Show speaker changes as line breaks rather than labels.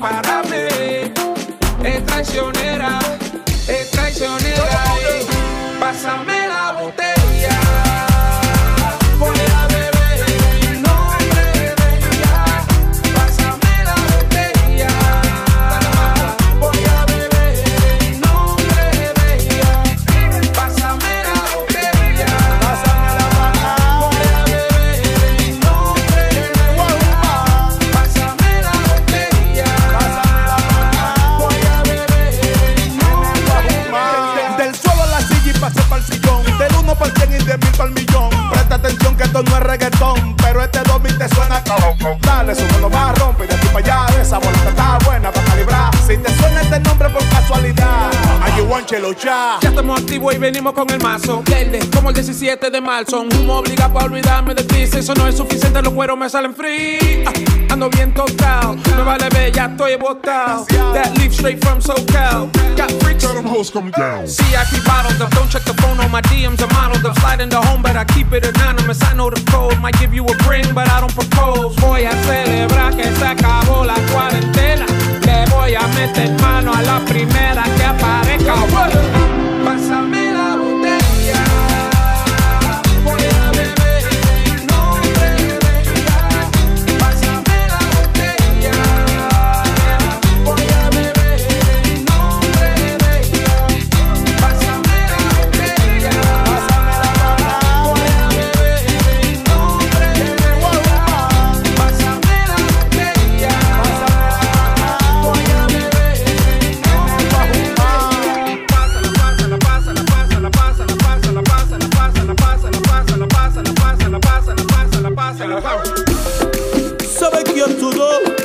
para mí. Es traicionera, es traicionera. Pásame la botella. Voy a beber en nombre de ella. Pásame la botella. Voy a beber en nombre de ella. Pásame la botella.
Pásame la paja.
Voy a beber en nombre de ella. Pásame la botella.
Pásame la paja.
Voy a beber en nombre de ella.
Del suelo a la silla y pasé pa'l sillón. Del 1 pa'l 100 y 10.000 pa'l millón. Presta atención que esto no es reggaetón, pero este 2000 te suena cabrón. Dale, súbelo más, rompe y de aquí para allá. Esa boleta está buena para calibrar. Si te suena este nombre por casualidad, ayúdanchelo ya.
Ya estamos activos y venimos con el mazo verde, como el 17 de marzo. Un humo obliga para olvidarme de ti. Si eso no es suficiente, los cueros me salen free. Ando bien tocado, me vale ver, ya estoy botado. That leaf straight from SoCal. Got freaks.
Tell them hoes come down.
See, I keep bottled up. Don't check the phone on my DMs. I'm modeled up. Slide into home, but I keep it anonymous. I know the code. Might give you a ring, but I don't propose. Voy a celebrar que se acabó la cuarentena. Le voy a meter mano a la primera que aparezca. Pásame la botella. Voy a beber en nombre de ella. Pásame la botella. Voy a beber en nombre de ella. Pásame la botella.
Pásame la paja.
Voy a beber en nombre de ella. Pásame la botella. Voy a beber en nombre de ella. Pásala, pásala, pásala, pásala, pásala, pásala, pásala, pásala, pásala, pásala, pásala, pásala, pásala, pásala, pásala, pásala.
¿Sabes qué tú do?